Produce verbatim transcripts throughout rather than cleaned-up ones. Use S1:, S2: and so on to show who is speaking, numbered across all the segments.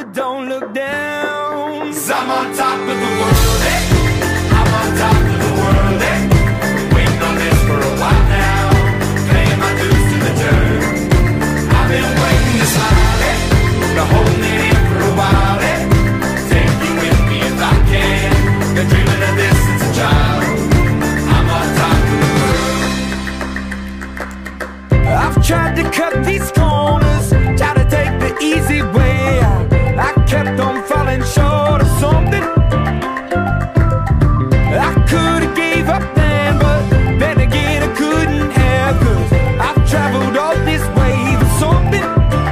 S1: but don't look down.
S2: 'Cause I'm on top of the world, eh? I'm on top of the world, eh? Waiting on this for a while now, paying my dues to the dirt. I've been waiting to smile, eh? Been holding it in for a while, eh? Take you with me if I can. Been dreaming of this since a child. I'm on top of the world.
S1: I've tried to cut these corners, tried to take the easy way. I, I kept on falling short of something. I could've gave up then, but then again I couldn't have. 'Cause I've traveled all this way for something.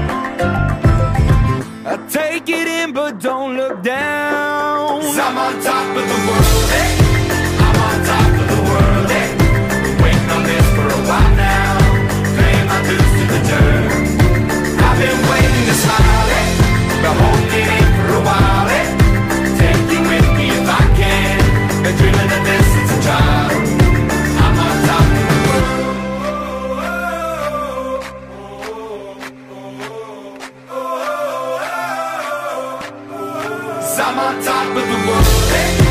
S1: I take it in but don't look down.
S2: 'Cause I'm on top of the world, eh? I'm on top of the world, eh? Waiting on this for a while now, paying my dues to the dirt. I've been waiting to smile, eh? Been holding it in for a while, eh? Take you with me if I can. Been dreaming of this since a child. I'm on top of the world. 'Cause I'm on top of the world, eh?